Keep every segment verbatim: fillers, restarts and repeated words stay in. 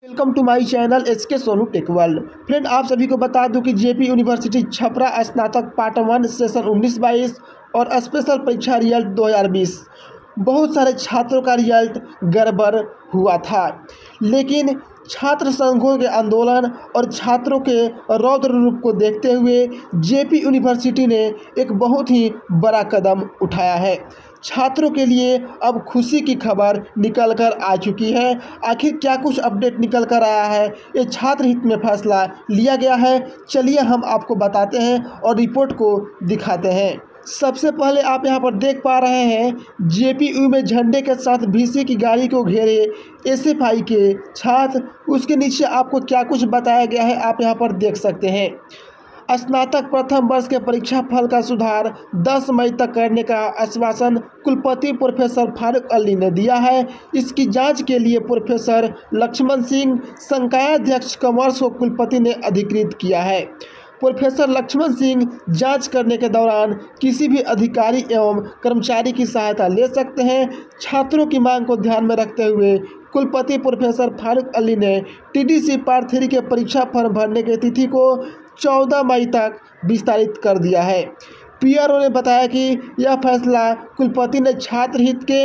Welcome to my channel S K Sonu tech world. Friend, आप सभी को बता दूं कि जेपी यूनिवर्सिटी छपरा स्नातक पार्ट वन सेशन उन्नीस बाईस और स्पेशल परीक्षा रिजल्ट दो हज़ार बीस बहुत सारे छात्रों का रिजल्ट गड़बड़ हुआ था, लेकिन छात्र संघों के आंदोलन और छात्रों के रौद्र रूप को देखते हुए जेपी यूनिवर्सिटी ने एक बहुत ही बड़ा कदम उठाया है। छात्रों के लिए अब खुशी की खबर निकल कर आ चुकी है। आखिर क्या कुछ अपडेट निकल कर आया है, ये छात्र हित में फैसला लिया गया है। चलिए हम आपको बताते हैं और रिपोर्ट को दिखाते हैं। सबसे पहले आप यहां पर देख पा रहे हैं जेपीयू में झंडे के साथ वीसी की गाड़ी को घेरे एसएफआई के छात्र। उसके नीचे आपको क्या कुछ बताया गया है आप यहां पर देख सकते हैं। स्नातक प्रथम वर्ष के परीक्षा फल का सुधार दस मई तक करने का आश्वासन कुलपति प्रोफेसर फारूक अली ने दिया है। इसकी जांच के लिए प्रोफेसर लक्ष्मण सिंह संकायाध्यक्ष कॉमर्स को कुलपति ने अधिकृत किया है। प्रोफेसर लक्ष्मण सिंह जांच करने के दौरान किसी भी अधिकारी एवं कर्मचारी की सहायता ले सकते हैं। छात्रों की मांग को ध्यान में रखते हुए कुलपति प्रोफेसर फारूक अली ने टीडीसी पार्ट थ्री के परीक्षा फॉर्म भरने की तिथि को चौदह मई तक विस्तारित कर दिया है। पीआरओ ने बताया कि यह फैसला कुलपति ने छात्र हित के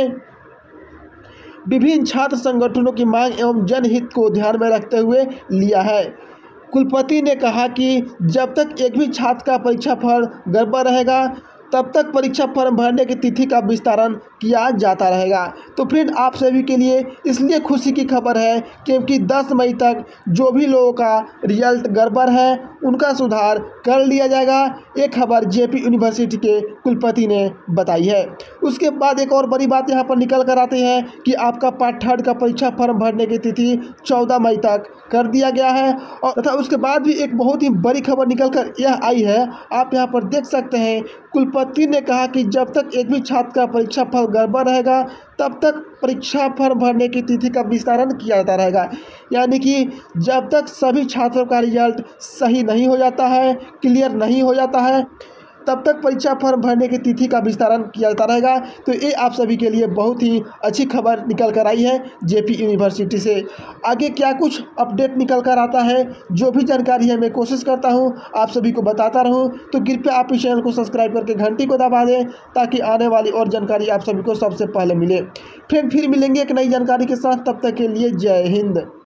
विभिन्न छात्र संगठनों की मांग एवं जनहित को ध्यान में रखते हुए लिया है। कुलपति ने कहा कि जब तक एक भी छात्र का परीक्षा फॉर्म गड़बड़ रहेगा तब तक परीक्षा फॉर्म भरने की तिथि का विस्तारण किया जाता रहेगा। तो फ्रेंड, आप सभी के लिए इसलिए खुशी की खबर है क्योंकि दस मई तक जो भी लोगों का रिजल्ट गड़बड़ है उनका सुधार कर लिया जाएगा। ये खबर जेपी यूनिवर्सिटी के कुलपति ने बताई है। उसके बाद एक और बड़ी बात यहाँ पर निकल कर आती है कि आपका पार्ट थर्ड का परीक्षा फॉर्म भरने की तिथि चौदह मई तक कर दिया गया है। और तथा उसके बाद भी एक बहुत ही बड़ी खबर निकल कर यह आई है, आप यहाँ पर देख सकते हैं। कुलपति ने कहा कि जब तक एक भी छात्र का परीक्षा फल गड़बड़ रहेगा तब तक परीक्षा फॉर्म भरने की तिथि का विस्तारण किया जाता रहेगा। यानी कि जब तक सभी छात्रों का रिजल्ट सही नहीं हो जाता है, क्लियर नहीं हो जाता है, तब तक परीक्षा फॉर्म भरने की तिथि का विस्तारण किया जाता रहेगा। तो ये आप सभी के लिए बहुत ही अच्छी खबर निकल कर आई है जेपी यूनिवर्सिटी से। आगे क्या कुछ अपडेट निकल कर आता है, जो भी जानकारी है मैं कोशिश करता हूँ आप सभी को बताता रहूँ। तो कृपया आप इस चैनल को सब्सक्राइब करके घंटी को दबा दें ताकि आने वाली और जानकारी आप सभी को सबसे पहले मिले। फिर फिर मिलेंगे एक नई जानकारी के साथ, तब तक के लिए जय हिंद।